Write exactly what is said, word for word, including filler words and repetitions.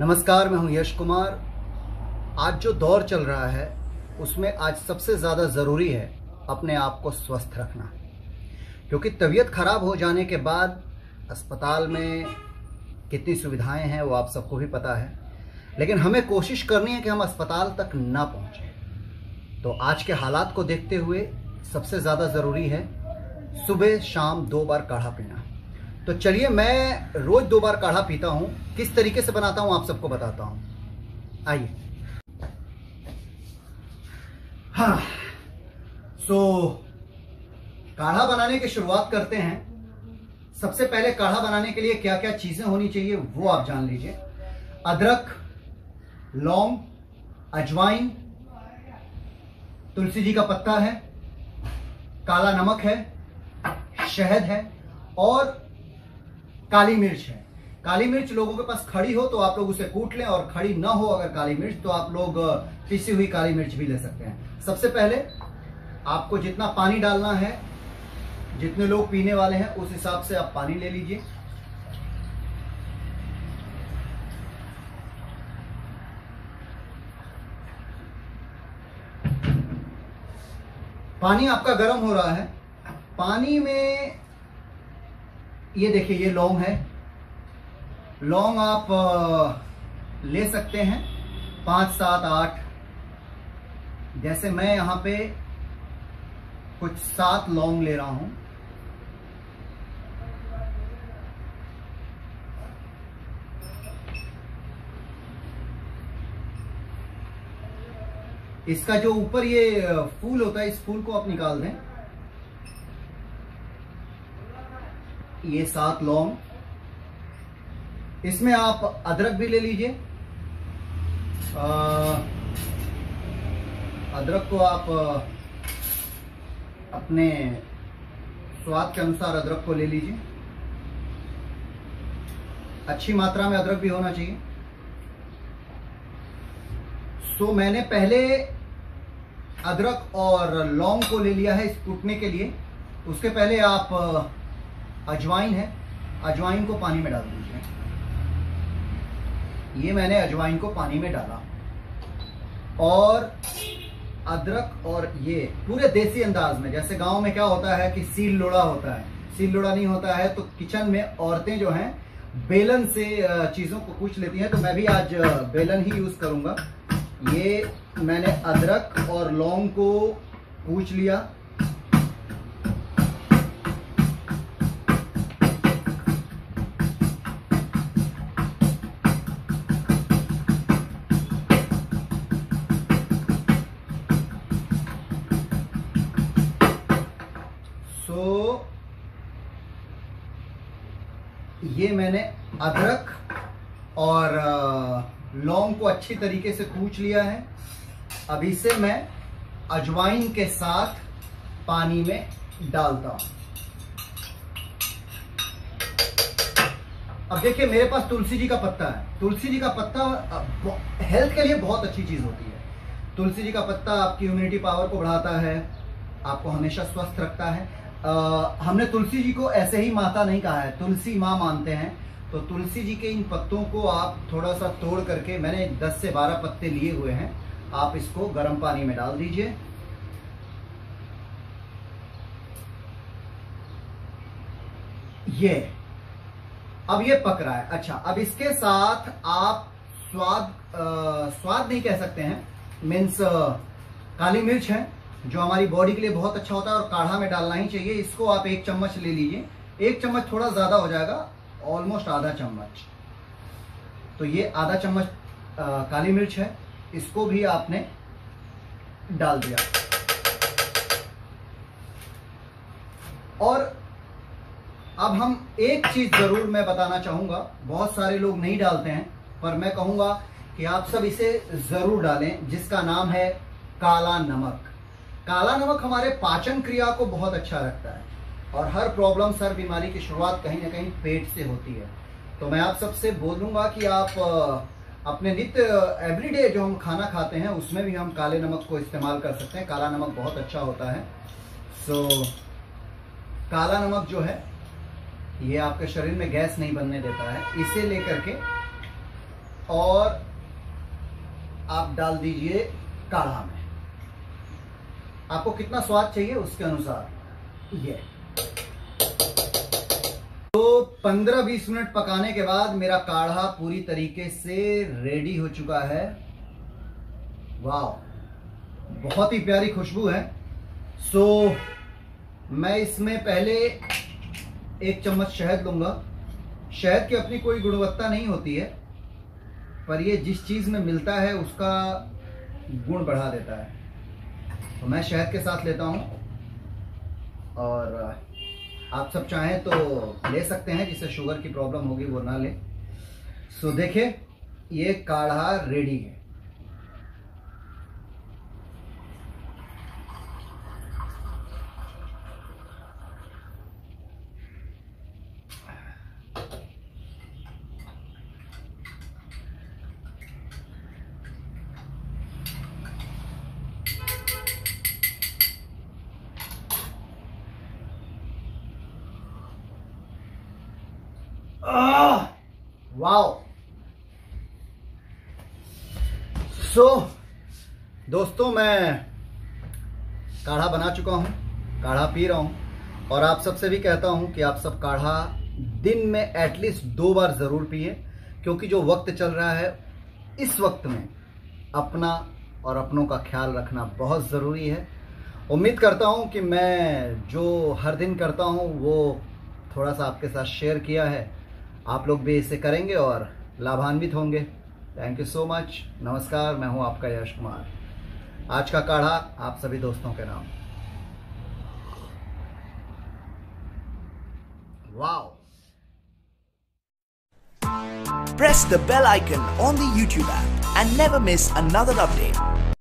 नमस्कार, मैं हूं यश कुमार। आज जो दौर चल रहा है उसमें आज सबसे ज़्यादा ज़रूरी है अपने आप को स्वस्थ रखना, क्योंकि तबीयत खराब हो जाने के बाद अस्पताल में कितनी सुविधाएं हैं वो आप सबको भी पता है, लेकिन हमें कोशिश करनी है कि हम अस्पताल तक ना पहुंचे। तो आज के हालात को देखते हुए सबसे ज़्यादा ज़रूरी है सुबह शाम दो बार काढ़ा पीना। तो चलिए, मैं रोज दो बार काढ़ा पीता हूं, किस तरीके से बनाता हूं आप सबको बताता हूं। आइए। हाँ, सो काढ़ा बनाने की शुरुआत करते हैं। सबसे पहले काढ़ा बनाने के लिए क्या क्या चीजें होनी चाहिए वो आप जान लीजिए। अदरक, लौंग, अजवाइन, तुलसी जी का पत्ता है, काला नमक है, शहद है और काली मिर्च है। काली मिर्च लोगों के पास खड़ी हो तो आप लोग उसे कूट लें, और खड़ी ना हो अगर काली मिर्च तो आप लोग पिसी हुई काली मिर्च भी ले सकते हैं। सबसे पहले आपको जितना पानी डालना है, जितने लोग पीने वाले हैं उस हिसाब से आप पानी ले लीजिए। पानी आपका गर्म हो रहा है। पानी में ये देखिए, ये लौंग है। लौंग आप ले सकते हैं पांच सात आठ, जैसे मैं यहां पे कुछ सात लौंग ले रहा हूं। इसका जो ऊपर ये फूल होता है, इस फूल को आप निकाल दें। ये सात लौंग, इसमें आप अदरक भी ले लीजिए। अदरक को आप अपने स्वाद के अनुसार अदरक को ले लीजिए। अच्छी मात्रा में अदरक भी होना चाहिए। सो मैंने पहले अदरक और लौंग को ले लिया है इस कूटने के लिए। उसके पहले आप अजवाइन है, अजवाइन को पानी में डाल दीजिए। ये मैंने अजवाइन को पानी में डाला, और अदरक और ये पूरे देसी अंदाज में, जैसे गांव में क्या होता है कि सील लोड़ा होता है, सील लोड़ा नहीं होता है तो किचन में औरतें जो हैं बेलन से चीजों को कूच लेती हैं, तो मैं भी आज बेलन ही यूज करूंगा। ये मैंने अदरक और लौंग को कूच लिया। तो ये मैंने अदरक और लौंग को अच्छी तरीके से कूच लिया है। अब इसे मैं अजवाइन के साथ पानी में डालता हूं। अब देखिए, मेरे पास तुलसी जी का पत्ता है। तुलसी जी का पत्ता हेल्थ के लिए बहुत अच्छी चीज होती है। तुलसी जी का पत्ता आपकी इम्यूनिटी पावर को बढ़ाता है, आपको हमेशा स्वस्थ रखता है। आ, हमने तुलसी जी को ऐसे ही माता नहीं कहा है, तुलसी माँ मानते हैं। तो तुलसी जी के इन पत्तों को आप थोड़ा सा तोड़ करके, मैंने दस से बारह पत्ते लिए हुए हैं, आप इसको गर्म पानी में डाल दीजिए। ये अब ये पक रहा है। अच्छा, अब इसके साथ आप स्वाद आ, स्वाद नहीं कह सकते हैं, मीन्स काली मिर्च है जो हमारी बॉडी के लिए बहुत अच्छा होता है और काढ़ा में डालना ही चाहिए। इसको आप एक चम्मच ले लीजिए। एक चम्मच थोड़ा ज्यादा हो जाएगा, ऑलमोस्ट आधा चम्मच। तो ये आधा चम्मच काली मिर्च है, इसको भी आपने डाल दिया। और अब हम एक चीज जरूर मैं बताना चाहूंगा, बहुत सारे लोग नहीं डालते हैं, पर मैं कहूंगा कि आप सब इसे जरूर डालें, जिसका नाम है काला नमक। काला नमक हमारे पाचन क्रिया को बहुत अच्छा रखता है, और हर प्रॉब्लम, हर बीमारी की शुरुआत कहीं ना कहीं पेट से होती है। तो मैं आप सबसे बोलूंगा कि आप अपने नित्य एवरीडे जो हम खाना खाते हैं उसमें भी हम काले नमक को इस्तेमाल कर सकते हैं। काला नमक बहुत अच्छा होता है। सो काला नमक जो है ये आपके शरीर में गैस नहीं बनने देता है, इसे लेकर के और आप डाल दीजिए काढ़ा में। आपको कितना स्वाद चाहिए उसके अनुसार। ये तो पंद्रह बीस मिनट पकाने के बाद मेरा काढ़ा पूरी तरीके से रेडी हो चुका है। वाह, बहुत ही प्यारी खुशबू है। सो मैं इसमें पहले एक चम्मच शहद लूंगा। शहद की अपनी कोई गुणवत्ता नहीं होती है, पर ये जिस चीज में मिलता है उसका गुण बढ़ा देता है। तो मैं शहद के साथ लेता हूं, और आप सब चाहें तो ले सकते हैं, जिसे शुगर की प्रॉब्लम होगी वो ना ले। सो देखिए, ये काढ़ा रेडी है। आह, वाओ। सो दोस्तों, मैं काढ़ा बना चुका हूँ, काढ़ा पी रहा हूँ, और आप सबसे भी कहता हूँ कि आप सब काढ़ा दिन में एटलीस्ट दो बार ज़रूर पिए, क्योंकि जो वक्त चल रहा है इस वक्त में अपना और अपनों का ख्याल रखना बहुत ज़रूरी है। उम्मीद करता हूँ कि मैं जो हर दिन करता हूँ वो थोड़ा सा आपके साथ शेयर किया है। आप लोग भी इसे करेंगे और लाभान्वित होंगे। Thank you so much. नमस्कार, मैं हूं आपका यश कुमार। आज का काढ़ा आप सभी दोस्तों के नाम। Wow. Press the bell icon on the YouTube app and never miss another update.